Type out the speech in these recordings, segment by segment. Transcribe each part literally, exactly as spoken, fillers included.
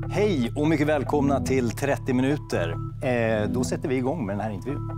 Hej och mycket välkomna till trettio minuter. Eh, då sätter vi igång med den här intervjun.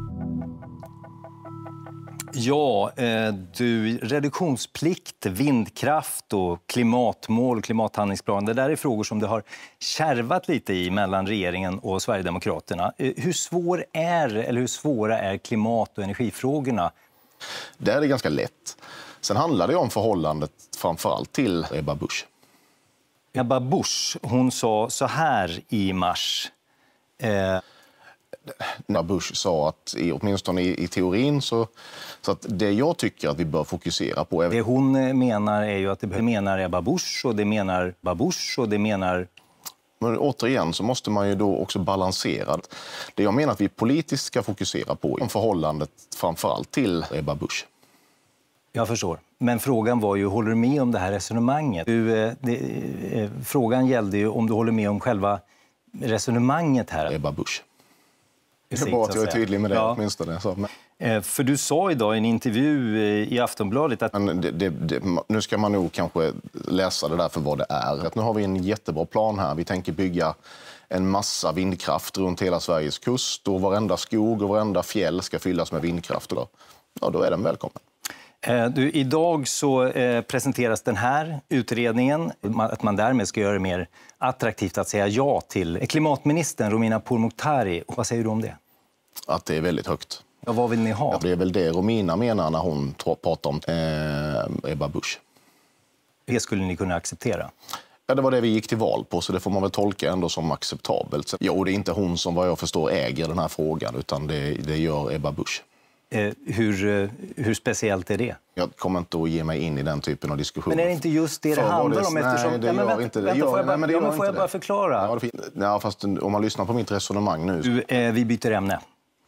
Ja, eh, du, reduktionsplikt, vindkraft och klimatmål, klimathandlingsplan. Det där är frågor som det har kärvat lite i mellan regeringen och Sverigedemokraterna. Eh, hur svår är, eller hur svåra är klimat- och energifrågorna? Det är det ganska lätt. Sen handlar det om förhållandet framförallt till Ebba Busch. Ebba Busch, hon sa så här i mars. Eh... När Busch sa att, i, åtminstone i, i teorin, så, så att det jag tycker att vi bör fokusera på... Är... Det hon menar är ju att det menar Ebba Busch och det menar Ebba Busch och det menar... Men återigen så måste man ju då också balansera. Det jag menar att vi politiskt ska fokusera på är förhållandet framförallt till Ebba Busch. Jag förstår. Men frågan var ju, håller du med om det här resonemanget? Du, eh, det, eh, frågan gällde ju om du håller med om själva resonemanget här. Ebba Busch. Precis, det är bra att jag är tydlig med det, ja. åtminstone. Så, men... eh, för du sa idag i en intervju i Aftonbladet att... Men det, det, det, nu ska man nog kanske läsa det där för vad det är. Att nu har vi en jättebra plan här. Vi tänker bygga en massa vindkraft runt hela Sveriges kust. Och varenda skog och varenda fjäll ska fyllas med vindkraft. Och då, ja, då är den välkommen. Du, idag så eh, presenteras den här utredningen, att man därmed ska göra det mer attraktivt att säga ja till. Klimatministern Romina Pourmokhtari, vad säger du om det? Att det är väldigt högt. Ja, vad vill ni ha? Ja, det är väl det Romina menar när hon pratar om eh, Ebba Busch. Det skulle ni kunna acceptera? Ja, det var det vi gick till val på, så det får man väl tolka ändå som acceptabelt. Jo, det är inte hon som vad jag förstår äger den här frågan, utan det, det gör Ebba Busch. Eh, hur, hur speciellt är det? Jag kommer inte att ge mig in i den typen av diskussioner. Men är det inte just det det För handlar det, om? Eftersom... Nej, det ja, gör vänta, inte det. Vänta, Gör, får jag bara, nej, men det ja, men gör får jag bara det. förklara? Ja, det ja, fast om man lyssnar på mitt resonemang nu... Du, eh, vi byter ämne.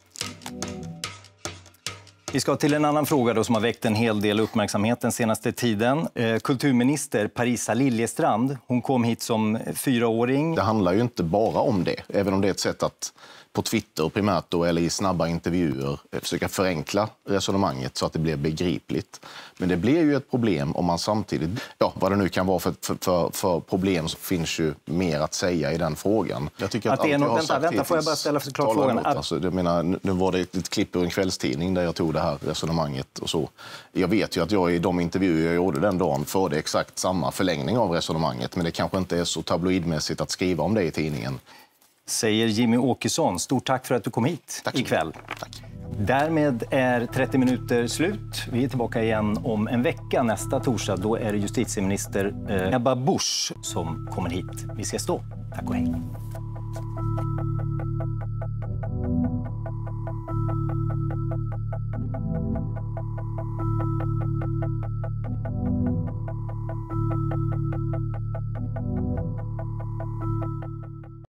Vi ska till en annan fråga då som har väckt en hel del uppmärksamhet den senaste tiden. Eh, kulturminister Parisa Liljestrand, hon kom hit som fyraåring. Det handlar ju inte bara om det, även om det är ett sätt att på Twitter primärt då, eller i snabba intervjuer försöka förenkla resonemanget så att det blir begripligt. Men det blir ju ett problem om man samtidigt, ja, vad det nu kan vara för, för, för, för problem, så finns ju mer att säga i den frågan. Jag tycker att, att det är allt något, jag har vänta, sagt vänta, får jag bara ställa för klart frågan? Emot, att... alltså, jag menar, nu var det ett, ett klipp ur en kvällstidning där jag tog det här resonemanget och så. Jag vet ju att jag i de intervjuer jag gjorde den dagen förde exakt samma förlängning av resonemanget, men det kanske inte är så tabloidmässigt att skriva om det i tidningen. Säger Jimmy Åkesson. Stort tack för att du kom hit tack ikväll. Tack. Därmed är trettio minuter slut. Vi är tillbaka igen om en vecka nästa torsdag. Då är det justitieminister eh, Ebba Busch som kommer hit. Vi ses då. Tack och hej.